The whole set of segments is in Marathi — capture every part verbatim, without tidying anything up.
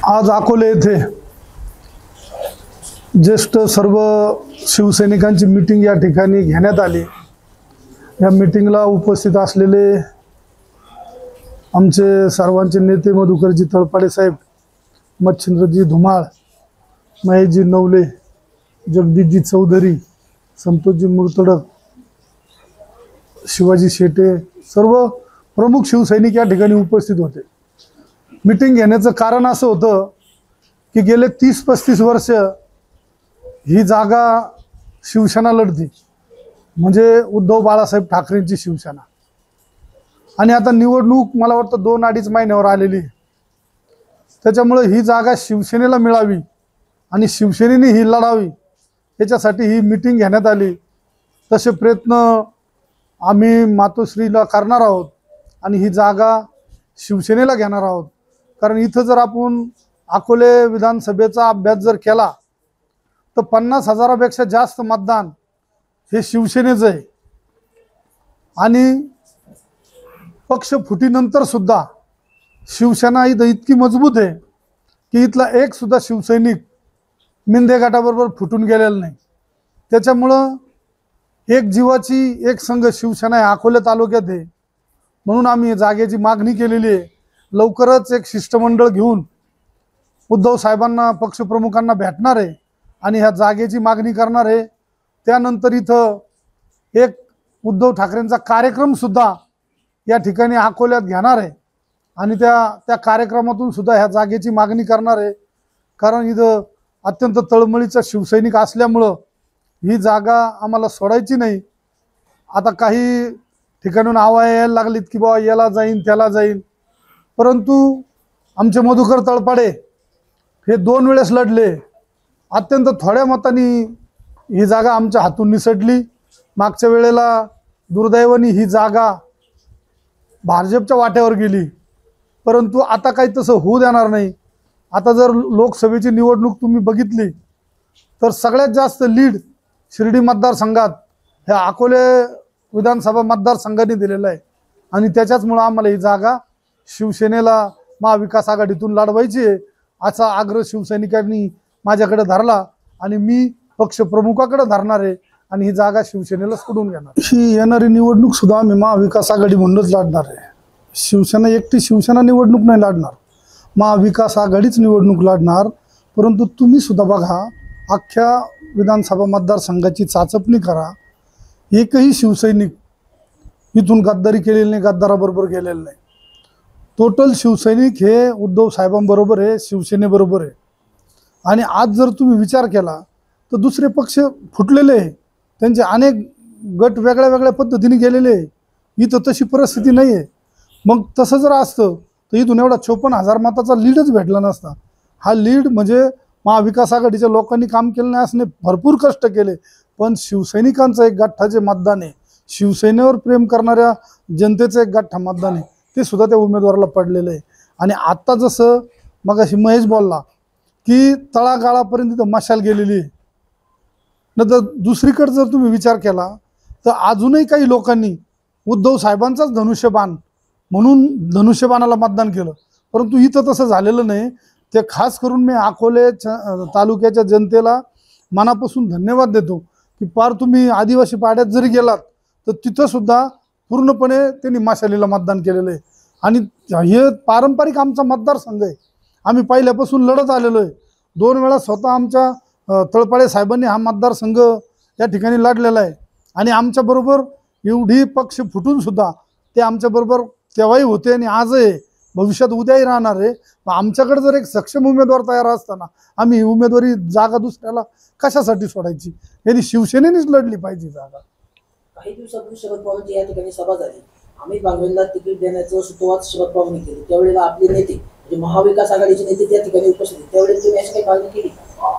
आज अकोले येथे ज्येष्ठ सर्व शिवसैनिकांची मीटिंग या ठिकाणी घेण्यात आली। या मीटिंगला उपस्थित असलेले आमचे सर्वांचे नेते मधुकरजी तळपाडे साहेब, मच्छिंद्रजी धुमाळ, महेशजी नवले, जगदीशजी चौधरी, संतोषजी मुर्तडक, शिवाजी शेटे, सर्व प्रमुख शिवसैनिक या ठिकाणी उपस्थित होते। मीटिंग घेण्याचं कारण असं होतं की गेले तीस पस्तीस वर्ष ही जागा शिवसेना लढती, म्हणजे उद्धव बाळासाहेब ठाकरेंची शिवसेना, आणि आता निवडणूक मला वाटतं दोन अडीच महिन्यावर आलेली आहे। त्याच्यामुळे ही जागा शिवसेनेला मिळावी आणि शिवसेनेने ही लढावी याच्यासाठी ही मीटिंग घेण्यात आली। तसे प्रयत्न आम्ही मातोश्रीला करणार आहोत आणि ही जागा शिवसेनेला घेणार आहोत। कारण इथं जर आपण अकोले विधानसभेचा अभ्यास जर केला तर पन्नास हजारापेक्षा जास्त मतदान हे शिवसेनेचं आहे, आणि पक्ष फुटीनंतर सुद्धा शिवसेना इथं इतकी मजबूत आहे की इथला एक सुद्धा शिवसैनिक मिंदे गटाबरोबर फुटून गेलेला नाही। त्याच्यामुळं एक जीवाची एक संघ शिवसेना आहे अकोले तालुक्यात आहे, म्हणून आम्ही जागेची मागणी केलेली आहे। लवकरच एक शिष्टमंडळ घेऊन उद्धव साहेबांना पक्षप्रमुखांना भेटणार आहे आणि ह्या जागेची मागणी करणार आहे। त्यानंतर इथं एक उद्धव ठाकरेंचा कार्यक्रम सुद्धा या ठिकाणी अकोल्यात घेणार आहे आणि त्या त्या कार्यक्रमातून सुद्धा ह्या जागेची मागणी करणार आहे। कारण इथं अत्यंत तळमळीचा शिवसैनिक असल्यामुळं ही जागा आम्हाला सोडायची नाही। आता काही ठिकाणून आवाज यायला लागलीत की बाबा याला जाईन त्याला जाईन, परंतु आमचे मधुकर तळपाडे हे दोन वेळेस लढले, अत्यंत थोड्या मतांनी ही जागा आमच्या हातून निसटली। मागच्या वेळेला दुर्दैवाने ही जागा भाजपच्या वाट्यावर गेली, परंतु आता काही तसं होऊ देणार नाही। आता जर लोकसभेची निवडणूक तुम्ही बघितली तर सगळ्यात जास्त लीड शिर्डी मतदारसंघात ह्या अकोले विधानसभा मतदारसंघाने दिलेला आहे, आणि त्याच्याचमुळं आम्हाला ही जागा शिवसेनेला महाविकास आघाडीतून लढवायची आहे असा आग्रह शिवसैनिकांनी माझ्याकडे धरला आणि मी पक्षप्रमुखाकडे धरणार आहे आणि ही जागा शिवसेनेला सोडून घेणार। ही येणारी निवडणूक सुद्धा आम्ही महाविकास आघाडी म्हणूनच लढणार आहे। शिवसेना एकटी शिवसेना निवडणूक नाही लढणार, महाविकास आघाडीच निवडणूक लढणार। परंतु तुम्ही सुद्धा बघा, अख्ख्या विधानसभा मतदारसंघाची चाचपणी करा, एकही शिवसैनिक इथून गद्दारी केलेली नाही, गद्दाराबरोबर गेलेलं नाही। टोटल शिवसैनिक हे उद्धव साहेबांबरोबर आहे, शिवसेनेबरोबर आहे। आणि आज जर तुम्ही विचार केला तर दुसरे पक्ष फुटलेले आहे, त्यांचे अनेक गट वेगळ्या वेगळ्या पद्धतीने गेलेले आहे। इथं तशी परिस्थिती नाही आहे। मग तसं जर असतं तर इथून एवढा चोपन्न हजार मताचा लीडच भेटला नसता। हा लीड म्हणजे महाविकास आघाडीच्या लोकांनी काम केलं नाही असणे, भरपूर कष्ट केले, पण शिवसैनिकांचं एक गठ्ठाचे मतदान आहे, शिवसेनेवर प्रेम करणाऱ्या जनतेचं एक गठ्ठा मतदान आहे, ते सुद्धा त्या उमेदवाराला पडलेलं आहे। आणि आत्ता जसं मगाशी महेश बोलला की तळागाळापर्यंत इथं मशाल गेलेली आहे, नंतर दुसरीकडे जर तुम्ही विचार केला तर अजूनही काही लोकांनी उद्धव साहेबांचाच धनुष्यबाण म्हणून धनुष्यबाणाला मतदान केलं, परंतु इथं तसं झालेलं नाही। ते खास करून मी अकोले तालुक्याच्या जनतेला मनापासून धन्यवाद देतो की पार तुम्ही आदिवासी पाड्यात जरी गेलात तर तिथं सुद्धा पूर्णपणे त्यांनी मशालीला मतदान केलेलं आहे। आणि हे पारंपरिक आमचा मतदारसंघ आहे, आम्ही पहिल्यापासून लढत आलेलो आहे। दोन वेळा स्वतः आमच्या तळपाडे साहेबांनी हा मतदारसंघ या ठिकाणी लढलेला आहे, आणि आमच्याबरोबर एवढी पक्ष फुटून सुद्धा ते आमच्याबरोबर तेव्हाही होते आणि आजही, भविष्यात उद्याही राहणार आहे। आमच्याकडे जर एक सक्षम उमेदवार तयार असताना आम्ही उमेदवारी जागा दुसऱ्याला कशासाठी सोडायची? यांनी शिवसेनेनेच लढली पाहिजे जागा। काही दिवसापूर्वी शरद पवारांची या ठिकाणी सभा झाली, अमित बांगरेंना तिकीट देण्याचं सुतोवाच शरद पवारांनी केली। त्यावेळेला आपले नेते म्हणजे महाविकास आघाडीचे नेते त्या ठिकाणी उपस्थित, त्यावेळेला तुम्ही अशी काही मागणी केली?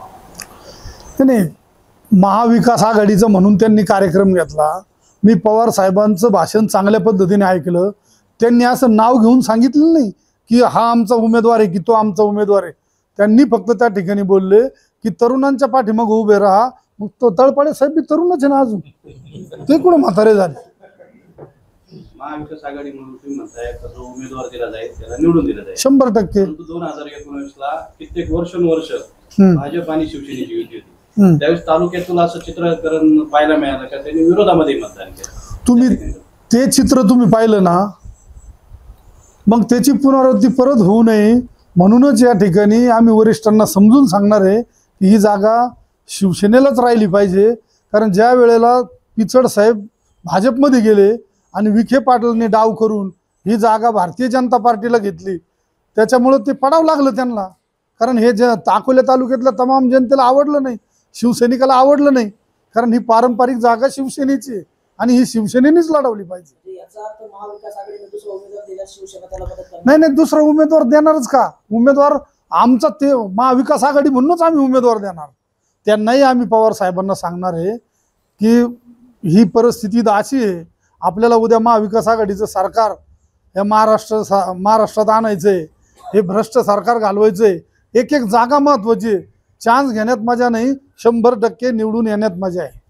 नाही, महाविकास आघाडीचं म्हणून त्यांनी कार्यक्रम घेतला। मी पवार साहेबांचं भाषण चांगल्या पद्धतीने ऐकलं। त्यांनी असं नाव घेऊन सांगितलं नाही की हा आमचा उमेदवार आहे की तो आमचा उमेदवार आहे। त्यांनी फक्त त्या ठिकाणी बोलले की तरुणांच्या पाठीमागे उभे राहा। मग तो तळपाडे साहेब बी तरुणच आहे ना, अजून ते कुठं म्हातारे झाले? महाविकास आघाडी म्हणून तुम्ही म्हणताय का जो उमेदवार दिला जाईल त्याला निवडून दिला जाईल, शंभर टक्के परंतु दोन हजार एकोणीस ला कित्येक वर्षानुवर्ष हम्म. भाजप आणि शिवसेनेची युती होती. हम्म. त्यावेळेस तालुक्यातून असं चित्रकरण पाहायला मिळालं का त्यांनी विरोधामध्ये मतदान केलं. तुम्ही ते चित्र तुम्ही पाहिलं ना, मग त्याची पुनरावृत्ती परत होऊ नये म्हणूनच या ठिकाणी आम्ही वरिष्ठांना समजून सांगणार आहे की ही जागा शिवसेनेलाच राहिली पाहिजे. कारण ज्या वेळेला पिचड साहेब भाजपमध्ये गेले आणि विखे पाटलांनी डाव करून ही जागा भारतीय जनता पार्टीला घेतली, त्याच्यामुळं ते पडावं लागलं त्यांना. कारण हे ज अकोले तालुक्यातल्या तमाम जनतेला आवडलं नाही, शिवसैनिकाला आवडलं नाही. कारण ही पारंपरिक जागा शिवसेनेची आहे आणि ही शिवसेनेनेच लढवली पाहिजे. म्हणजे याचा अर्थ महाविकास आघाडीने दुसरा उमेदवार दिल्यास शिवसेना त्याला मदत करणार नाही नाही, दुसरा उमेदवार देणारच का? उमेदवार आमचा ते महाविकास आघाडी म्हणूनच आम्ही उमेदवार देणार. त्यांनाही आम्ही पवार साहेबांना सांगणार आहे की ही परिस्थिती अशी आहे, आपल्याला उद्या महाविकास आघाडीचं सरकार या महाराष्ट्र सा महाराष्ट्रात आणायचंय, हे भ्रष्ट सरकार घालवायचंय. एक एक जागा महत्वाची आहे. चान्स घेण्यात मजा नाही, शंभर टक्के निवडून येण्यात मजा आहे.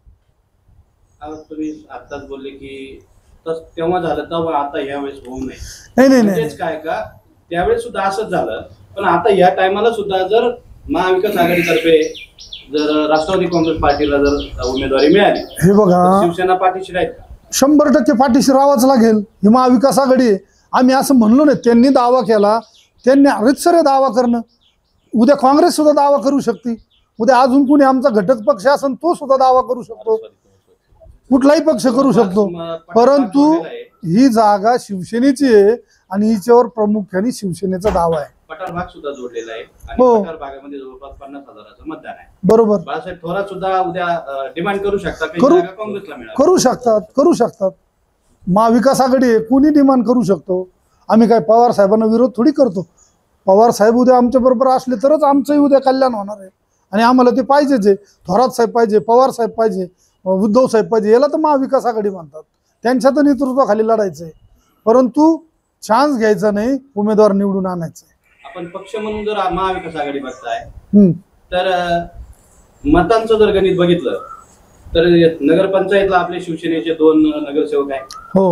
आज तुम्ही आताच बोलले की तस तेव्हा झालं तेव्हा आता यावेळेस होऊ नये. नाही नाही नाही म्हणजेच काय का त्यावेळेस सुद्धा असंच झालं, पण आता या टायमाला सुद्धा जर महाविकास आघाडीतर्फे जर राष्ट्रवादी काँग्रेस पार्टीला जर उमेदवारी मिळाली हे बघा, तर शिवसेना पाठीशी राहील का? शंभर टक्के पाठीशी राहावंच लागेल. ही महाविकास आघाडी आहे. आम्ही असं म्हणलो नाही, त्यांनी दावा केला, त्यांनी रितसर दावा करणं. उद्या काँग्रेस सुद्धा दावा करू शकते, उद्या अजून कुणी आमचा घटक पक्ष असेल तो सुद्धा दावा करू शकतो, कुठलाही पक्ष करू शकतो. परंतु ही जागा शिवसेनेची आहे आणि हिच्यावर प्रामुख्याने शिवसेनेचा दावा आहे. पठार भाग सुद्धा जोडलेला आहे आणि हो. पठार भागामध्ये जवळपास पन्नास हजाराचं मतदान आहे. बरोबर, बाळासाहेब थोरात सुद्धा उद्या डिमांड करू शकतात की करू- जागा काँग्रेसला मिळावी. करू शकतात करू शकतात महाविकास आघाडी आहे, कुणी डिमांड करू शकतो. आम्ही काय पवार साहेबांना विरोध थोडी करतो. पवार साहेब उद्या आमच्या बरोबर असले तरच आमचंही उद्या कल्याण होणार आहे आणि आम्हाला ते पाहिजेच आहे. थोरात साहेब पाहिजे, पवार साहेब पाहिजे, उद्धव साहेब पाहिजे, याला तर महाविकास आघाडी म्हणतात. त्यांच्या तर नेतृत्वाखाली लढायचं आहे, परंतु चान्स घ्यायचा नाही, उमेदवार निवडून आणायचं आहे. आपण पक्ष म्हणून जर महाविकास आघाडी बघताय हम्म. तर अं, मतांचं जर गणित बघितलं तर नगरपंचायतला आपले शिवसेनेचे दोन नगरसेवक आहेत हो,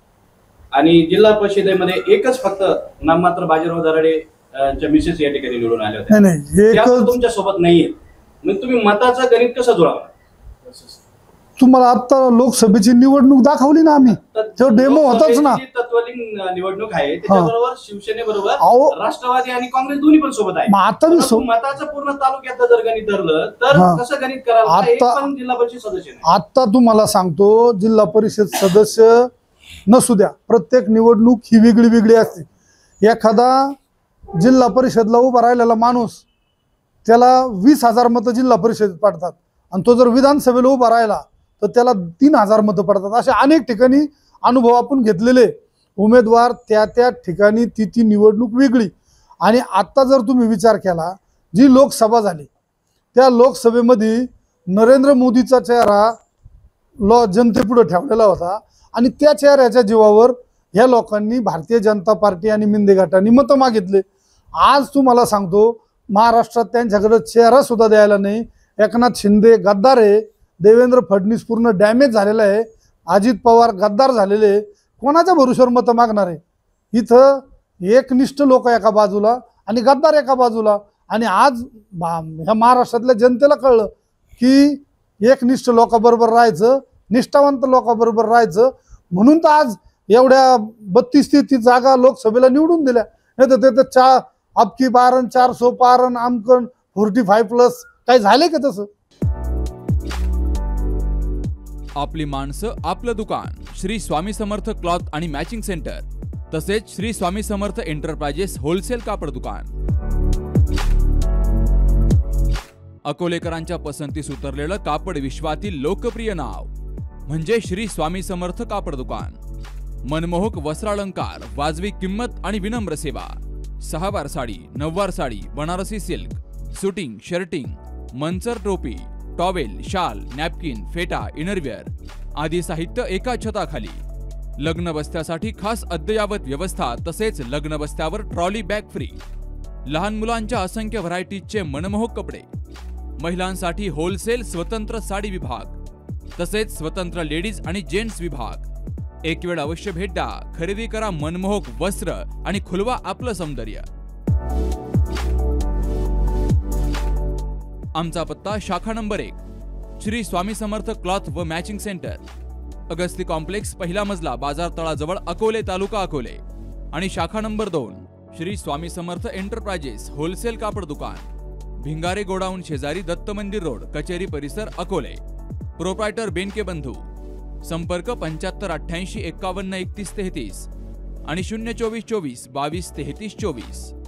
आणि जिल्हा परिषदेमध्ये एकच फक्त नाममात्र बाजीराव दराडे च्या मिसेस या ठिकाणी निवडून आल्या होत्या. नाही नाही, त्या एक तुमच्या सोबत नाहीये. मग तुम्ही मताचं गणित कसं जुळावं? तुम्हाला आता लोकसभेची निवडणूक दाखवली ना आम्ही, तो डेमो होताच ना. लोकसभेची तत्वलीन निवडणूक आहे, त्याच्याबरोबर शिवसेनेबरोबर अहो. राष्ट्रवादी आणि काँग्रेस दोन्ही पण सोबत आहे. मग आता मी परंतु सो- मताचं पूर्ण तालुक्यात जर गणित धरलं तर हा. कसं गणित करावं? एक आता- पण जिल्हा परिषद सदस्य नाही. आता तुम्हाला सांगतो, जिल्हा परिषद सदस्य नसू द्या, प्रत्येक निवडणूक ही वेगळी वेगळी असते. एखादा जिल्हा परिषदला उभा राहिलेला माणूस, त्याला वीस हजार मतं जिल्हा परिषदेत पडतात आणि तो जर विधानसभेला उभा राहिला तर त्याला तीन हजार मतं पडतात. अशा अनेक ठिकाणी अनुभव आपण घेतलेले. उमेदवार त्या त्या ठिकाणी ती ती निवडणूक वेगळी. आणि आता जर तुम्ही विचार केला, जी लोकसभा झाली त्या लोकसभेमध्ये नरेंद्र मोदीचा चेहरा लो जनतेपुढे ठेवलेला होता आणि त्या चेहऱ्याच्या जीवावर ह्या लोकांनी भारतीय जनता पार्टी आणि मिंदे गटांनी मतं मागितले. आज तुम्हाला सांगतो, महाराष्ट्रात त्यांच्याकडे चेहरा सुद्धा द्यायला नाही. एकनाथ शिंदे गद्दार आहे, देवेंद्र फडणवीस पूर्ण डॅमेज झालेला आहे, अजित पवार गद्दार झालेले आहे. कोणाच्या भरोश्यावर मतं मागणार आहे? इथं एकनिष्ठ लोक एका बाजूला आणि गद्दार एका बाजूला. आणि आज ह्या महाराष्ट्रातल्या जनतेला कळलं की एकनिष्ठ लोकांबरोबर राहायचं, निष्ठावंत लोकांबरोबर राहायचं, म्हणून तर आज एवढ्या बत्तीस तीस जागा लोकसभेला निवडून दिल्या. नाही तर ते तर चा अबकी बारन चार सो पारन आमकन फोर्टी फाय प्लस काही झाले का तसं? आपली माणसं आपलं दुकान श्री स्वामी समर्थ क्लॉथ आणि मॅचिंग सेंटर, तसेच श्री स्वामी समर्थ एंटरप्राइजेस होलसेल कापड दुकान. अकोलेकरांच्या पसंतीस उतरलेलं कापड विश्वातील लोकप्रिय नाव म्हणजे श्री स्वामी समर्थ कापड दुकान. मनमोहक वस्त्रालंकार, वाजवी किंमत आणि विनम्र सेवा. सहावार sari, नववार sari, Banarasi silk, suiting, shirting, Manchar टोपी, टॉवेल, शाल, नॅपकिन, फेटा, इनरवेअर आदी साहित्य एका छताखाली. लग्न बस्त्यासाठी खास अद्ययावत व्यवस्था, तसेच लग्न बस्त्यावर ट्रॉली बॅग फ्री. लहान मुलांच्या असंख्य व्हरायटीजचे मनमोहक कपडे. महिलांसाठी होलसेल स्वतंत्र साडी विभाग, तसेच स्वतंत्र लेडीज आणि जेंट्स विभाग. एक वेळ अवश्य भेट द्या, खरेदी करा मनमोहक वस्त्र आणि खुलवा आपलं सौंदर्य. आमचा पत्ता शाखा नंबर एक, श्री स्वामी समर्थ क्लॉथ व मॅचिंग सेंटर, अगस्ती कॉम्प्लेक्स, पहिला मजला, बाजार तळाजवळ, अकोले, तालुका अकोले. आणि शाखा नंबर दोन, श्री स्वामी समर्थ एंटरप्राइजेस होलसेल कापड दुकान, भिंगारे गोडाऊन शेजारी, दत्त मंदिर रोड, कचेरी परिसर, अकोले. प्रोप्रायटर बेनके बंधू. संपर्क पंच्याहत्तर अठ्ठ्याऐंशी एक्कावन्न एकतीस तेहतीस आणि शून्य चोवीस चोवीस बावीस तेहतीस चोवीस.